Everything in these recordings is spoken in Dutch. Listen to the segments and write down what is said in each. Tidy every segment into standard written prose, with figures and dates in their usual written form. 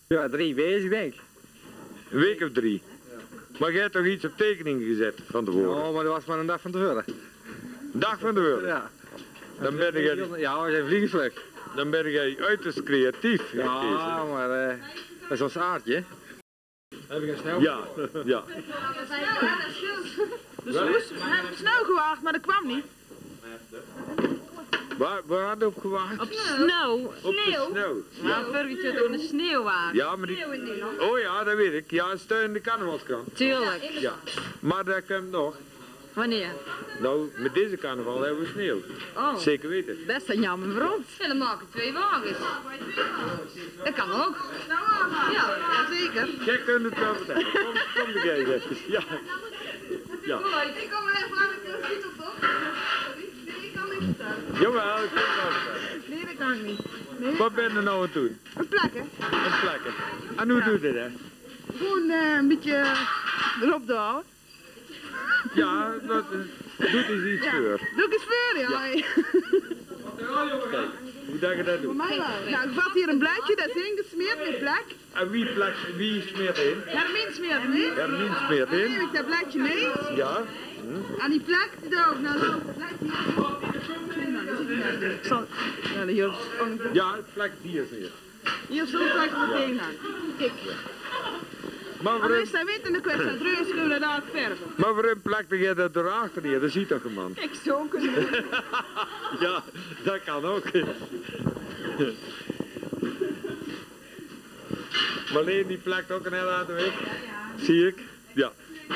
Ja, 3 bezig denk ik. Een week of 3. Maar jij hebt toch iets op tekening gezet van tevoren? Oh, maar dat was maar een dag van tevoren. Een dag van tevoren? Ja. Dan ben jij... Ja, we zijn vliegenvlug. Dan ben jij uiterst creatief. Ja, maar dat is ons aardje. Heb ik een snel? Ja, ja. Dus we hebben snel gewaagd, maar dat kwam niet. Waar had je op gewaagd? Op sneeuw. Op de sneeuw. Ja, vorige keer door de sneeuw waren. Ja, maar die... Oh ja, dat weet ik. Ja, steun in de carnavalskrant. Tuurlijk. Ja. Maar dat komt nog. Wanneer? Nou, met deze carnaval hebben we sneeuw. Oh. Zeker weten. Best een jammer voor ons. En dan maken 2 wagens. Dat kan ook. Ja, zeker. Jij kunt het wel vertellen. Kom de jij even. Ja. Ja. Ik kom er even aan, ik wil het niet op, toch? Nee, ik kan niet vertellen. Jawel, ik kan het wel vertellen. Nee, dat kan ik niet. Nee. Wat ben je nou aan het doen? Een plakken. Een plekken. En hoe doe je dat? Gewoon een beetje erop houden. Ja, dat doet eens iets voor. Doe ik eens voor, ja. Kijk, hoe dat je dat doet. Nou, ik vat hier een blaadje, dat is ingesmeerd met plak. En wie smeert in? Hermien smeert in. Hermien smeert Dan neem in. ik dat blaadje mee. Ja. En die plak, die daar ook nou zo. Dat blaadje hier. Nou, dat zit hij nou. Ik zal... Ja, hier. Ja, het plek hier is hier. Hier zo plak ik meteen aan. Kijk. Maar En als hij weet in de kwestie, dan kunnen we dat daar verven. waarom plakte jij dat erachter hier? Dat ziet toch een man? Kijk, zo kunnen we. Ja, dat kan ook. Marleen die plakt ook een hele aan de weg. Zie ik? Ja.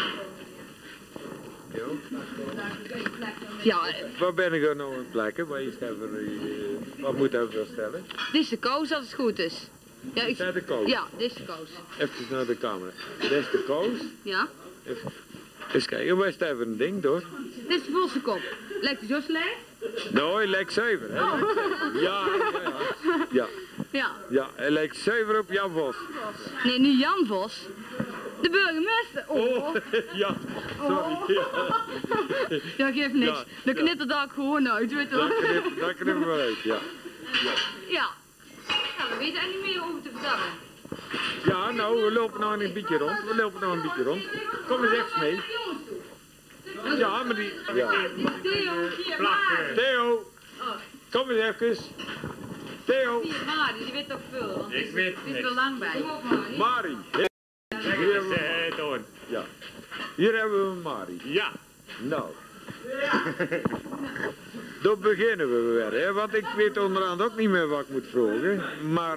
Ja, Waar ben ik er nou aan het plakken? Wat moet ik even stellen? dit is de koos als het goed is. Ja, Is dat de koos? Ja, dit is de koos. Even naar de camera. Dit is de koos. Ja. Eens kijken, waar staat even een ding door? Dit is de volste kop. Lijkt hij zo slecht? Nou, hij lijkt zuiver. Hè? Ja, ja. Ja. Ja, hij lijkt zuiver op Jan Vos. Nee, nu Jan Vos. De burgemeester. Oh, ja, sorry. Ja, geeft niks. Ja, Dan knipt het ook gewoon uit, weet je wel. Dat knippen we wel uit, ja. Ja. Ja, we weten er niet meer over te vertellen. Ja, nou, we lopen nou een beetje rond. Kom eens even mee. Ja, maar die... Ja. Theo, 4 maart. Theo, kom eens even. Theo. 4 maart, die weet toch veel. Ik weet Die is niks. er lang bij. Mari. Hier hebben we, Toon. ja. Hier hebben we Mari. Ja. Nou. Dan beginnen we weer, hè? Want ik weet onderhand ook niet meer wat ik moet vragen. Maar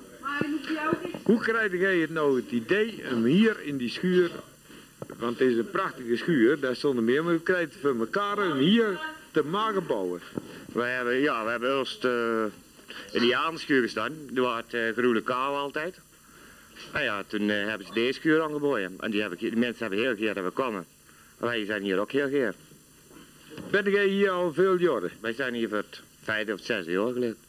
hoe krijg jij het nou het idee om hier in die schuur, want het is een prachtige schuur, daar zonder meer, maar hoe krijg je het voor elkaar om hier te mogen bouwen? We hebben eerst in de Janenschuur gestaan. Er was het groene kou altijd. En ja, toen hebben ze deze schuur aangeboden. En die mensen hebben heel geer dat we komen. Wij zijn hier ook heel geer. Ben jij hier al veel jaren? Wij zijn hier voor het 5e of 6e jaar geleden.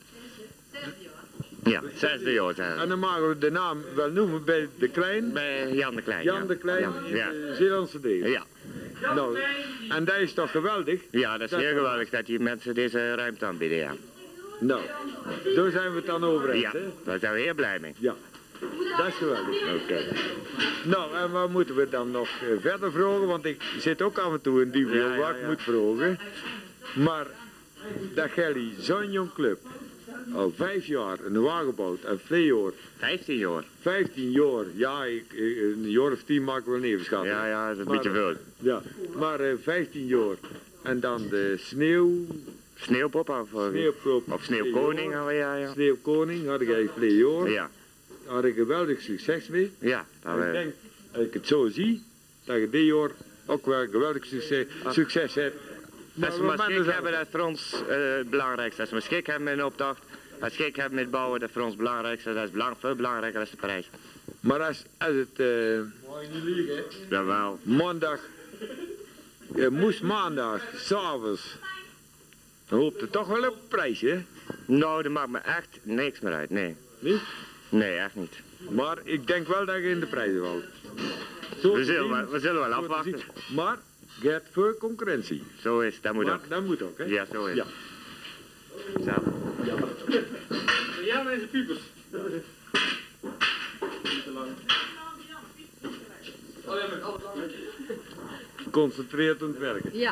Ja, 6e jaar zijn we. En dan mogen we de naam wel noemen bij de Klein. Bij Jan de Klein. Jan de Klein, Ja. in de Zeelandse deel. Ja. Nou, en dat is toch geweldig? Ja, dat is heel geweldig dat die mensen deze ruimte aanbieden, ja. Nou, daar zijn we het dan over eens, Ja, hè? daar zijn we heel blij mee. Ja, dat is geweldig. Oké. Nou, en wat moeten we dan nog verder vragen? Want ik zit ook af en toe in die Ja, wat ik moet vragen. Maar dat jullie zo'n jong club al 5 jaar een wagen bouwt en 2 jaar, 15 jaar. 15 jaar, ja, een jaar of 10 maak ik wel even schatten. Ja, dat is een Maar, beetje veel. Ja, maar 15 jaar. En dan de sneeuw... Sneeuwpop of Sneeuwkoning, ja. Sneeuwkoning had ik 2 jaar. Ja, Daar had ik geweldig succes mee. ja. En ik denk, als ik het zo zie, dat je dit jaar ook wel geweldig succes hebt. Als we maar schik hebben, dat is voor ons het belangrijkste. Als we schik hebben in opdracht, als we schik hebben met bouwen, dat is voor ons het belangrijkste. Dat is veel belangrijker dan de prijs. Maar als het Jawel. maandag, moest maandag, s'avonds, dan hoopt het toch wel op een prijs, hè? Nou, dat maakt me echt niks meer uit, nee. Niet? Nee, echt niet. Maar ik denk wel dat je in de prijzen valt. We zullen wel afwachten. Maar je hebt veel concurrentie. Zo is het, dat moet Maar ook. dat moet ook, hè? Ja, zo is Ja. het. Zo. Ja, deze piepers. Geconcentreerd aan het werken. Ja.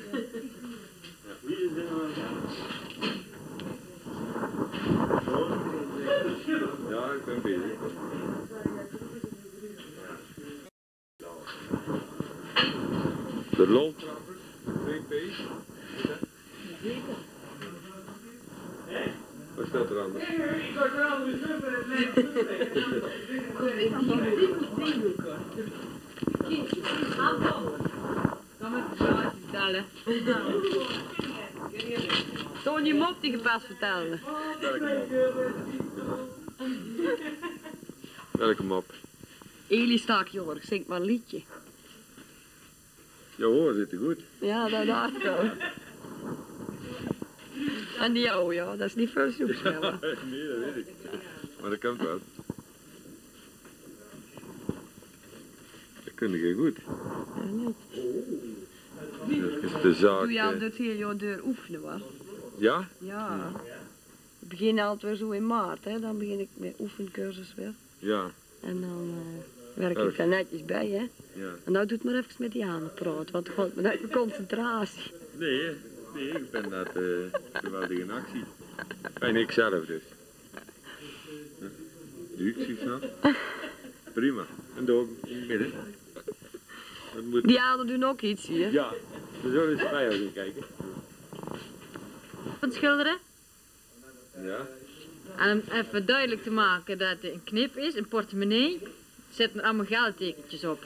Ja, ik ben bezig. De loltrapper, 2P. Wat staat er anders? Kom met de verhaal vertellen. Toon je mop die je pas vertelde. Welke mop? Eli Staakjorg zingt maar een liedje. Ja hoor, zit er goed. Ja, dat dacht ik al. En die jou, ja, dat is niet veel soepsmellen. Nee, dat weet ik. Maar dat kan wel. Dat kun je goed. Ja, niet. Dat is de zaak. Doe je al dit hele jaar door oefenen, hoor. Ja? Ja. Ik begin altijd weer zo in maart, hè. Dan begin ik met oefencursus weer. Ja. En dan werk ik daar netjes bij, hè. Ja. En nou doet maar even met die handen praten, want het gaat me uit mijn concentratie. Nee, ik ben dat geweldig in actie. En ik zelf dus. Nu, zie je nog? Prima. En door in het midden. Dat moet... Die handen doen ook iets, zie je. Ja, we zullen eens bij gaan kijken. Van het schilderen. Ja. En om even duidelijk te maken dat het een knip is, een portemonnee, zet er allemaal geldtekentjes op.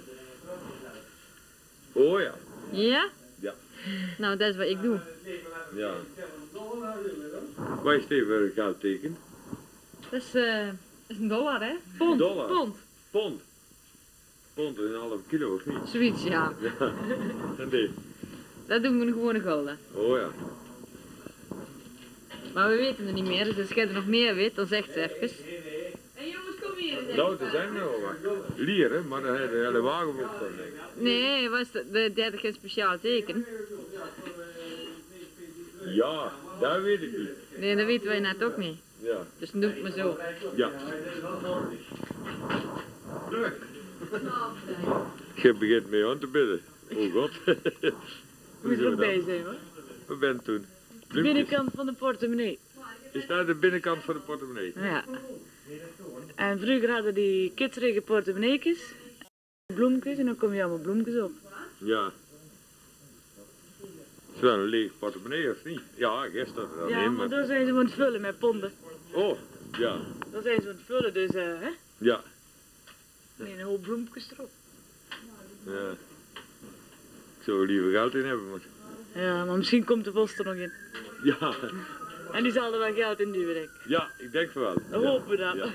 Oh ja. Ja? Ja. Nou, dat is wat ik doe. Ja. Waar is dit voor een geldteken? Dat is een dollar, hè? Pond. Dollar? Pond. Pond. Pond is een half kilo of niet? Zoiets, ja. Ja. En dit? Dat doen we een gewone gulden. Oh ja. Maar we weten het niet meer, dus als jij er nog meer weet, dan zegt ze even. En jongens, kom hier. Nou, er zijn er wel wat. Lieren, maar daar heb je de hele wagen op van. Nee, was de derde geen speciaal teken. Ja, dat weet ik niet. Nee, dat weten wij net ook niet. Ja. Dus dan doe ik het maar zo. Ja. Je begint mee aan te bidden. Oh god. Moet er ook bij zijn, hoor. Wat ben je toen? De Bloempjes? binnenkant van de portemonnee. Is daar de binnenkant van de portemonnee? Ja. En vroeger hadden die kitterige portemonneetjes, bloemjes, en dan kom je allemaal bloemjes op. Ja. Is wel een leeg portemonnee of niet? Ja, gisteren dan Ja, in, maar daar zijn ze aan het vullen met ponden. Oh, ja. Daar zijn ze aan het vullen, dus hè. Ja. Nee, een hoop bloempjes erop. Ja. Ik zou er liever geld in hebben, maar... Ja, maar misschien komt de post er nog in. Ja. En die zal er wel geld in duwen, denk ik. Ja, ik denk van wel. Dan Ja. hopen we dat. Ja.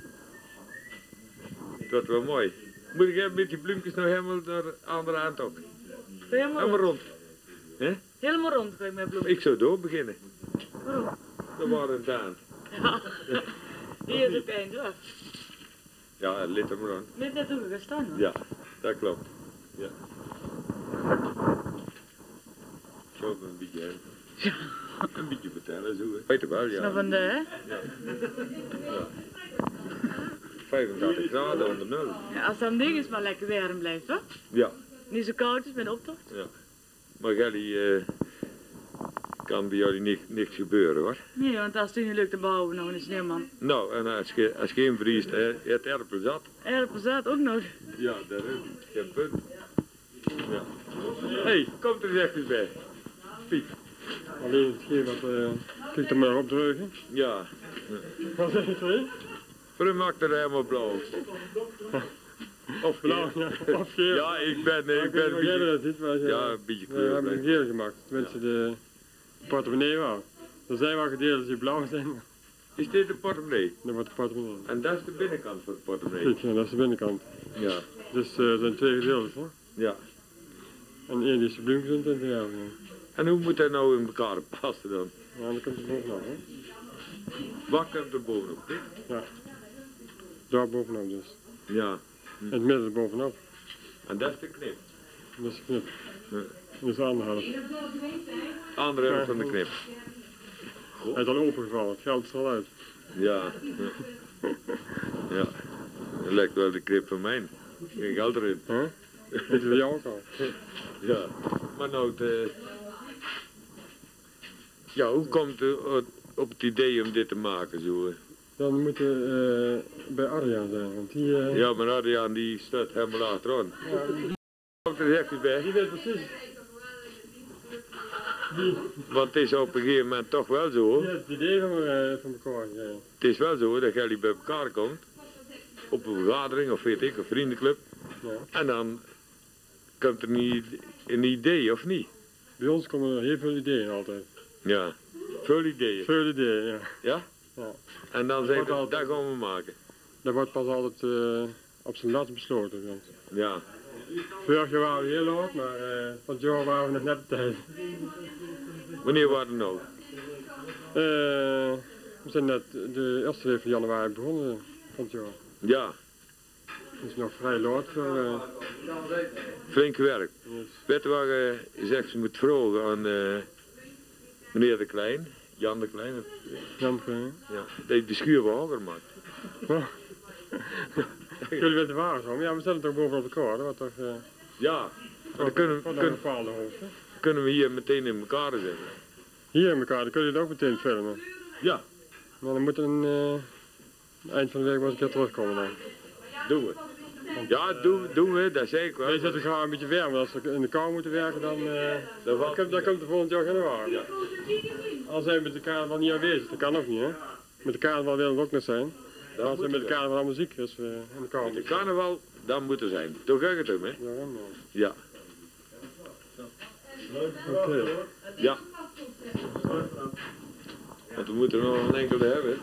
Het wordt wel mooi. Moet ik even met die bloempjes nog helemaal naar de andere hand ook? Helemaal Helemaal rond. rond. Helemaal rond ga ik met bloemen. Ik zou door beginnen. Waarom? Dat waren het aan. Ja. Hier is het eind af. Ja, lit hem aan. Net net hoe we gaan staan, hoor. Ja, dat klopt. Ja. Zo een beetje, hè. Een beetje vertellen, zo. Hè. Weet je wel, Is nog ja. van de, hè? 85 graden onder nul. Ja, als dat ding is maar lekker warm blijft, hoor. Ja, Niet zo koud is met de optocht. ja. Maar jullie, kan bij jullie niks gebeuren, hoor. Nee, want als het niet lukt te bouwen, nou een sneeuwman. Nou, en als je hem vriest, hè, je hebt erpen zat. Erpenzaad ook nog. Ja, daar is geen punt. Ja. Hé, hey, kom er eens even bij. Piet. Alleen hetgeen wat, kijk er maar opdrukken. Ja. Wat zeg je twee? Voor hem maakt er helemaal blauw. Of Blauw, ja. Of geel. Ja, ik ben Maar een jij beetje... dat ziet, maar Ja, een beetje we hebben een kleur. geel gemaakt. Tenminste, de portemonnee wou. Er zijn wel gedeeltes die blauw zijn, maar Is dit de portemonnee? dat wordt de portemonnee. En dat is de binnenkant van de portemonnee. Kijk, ja, dat is de binnenkant. Ja. Dus er zijn twee gedeeltes, hoor. Ja. En één die is de bloempjes en de ja. En hoe moet dat nou in elkaar passen dan? Ja, dan komt het bovenop, hè. Wat komt er bovenop? Dit? Daar bovenop dus. Ja. En het midden bovenop. En dat is de knip. Dat is knip. Ja. Dat is de andere helft. Andere helft van de knip. Hij is al opengevallen, het geld is er al uit. Ja. Ja. Ja. Dat lijkt wel de knip van mij. Geen geld erin. Huh? Weten we jou ook al. Ja, maar nou, ja, hoe komt u op het idee om dit te maken zo? Dan moeten we bij Arjan zijn, want die... Ja, maar Adriaan die staat helemaal achteraan. Komt er echt niet bij. Die weet precies. Want het is op een gegeven moment toch wel zo. Die heeft het idee van elkaar gekregen. Het is wel zo dat jullie bij elkaar komt. Op een vergadering of weet ik, een vriendenclub. Ja. En dan komt er niet een idee of niet. Bij ons komen er heel veel ideeën altijd. Ja, veel ideeën. Veel ideeën, ja. Ja? Ja. En dan zeggen we, dat gaan we maken. Dat wordt pas altijd op zijn laatst besloten. Want Ja. vorig jaar waren we heel laat, maar van het jaar waren we nog net op tijd. Wanneer waren we nou? We zijn net de eerste week van januari begonnen van het jaar. Ja, Het is nog vrij laat voor... flink werk. Yes. Weet je waar je zegt ze moet vragen aan meneer De Klein, Jan De Klein, Jammer, ja, dat de schuur wel hoger maakt. jullie weten waar zo, ja, we zetten toch boven op elkaar, dat wordt toch... Ja, maar dan kunnen, een bepaalde hoogte. kunnen we hier meteen in elkaar zetten. Hier in elkaar, dan kun je het ook meteen filmen. Ja, Maar dan moet een eind van de week wel eens een keer terugkomen dan. doen we. Ja, doen we, dat zeg ik wel. Wij zetten gewoon een beetje warm, als we in de kou moeten werken dan komt de volgend jaar januari. Ja. Al zijn we met de carnaval niet aanwezig, dat kan ook niet hè. Met de carnaval willen we ook nog zijn. Als we met de carnaval allemaal ziek is, in de kou. De carnaval, dan moet er zijn. Toch ga ik het doen, hè? Ja. Oké. Ja. Want we moeten er nog een enkele hebben.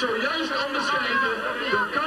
zojuist onderscheiden door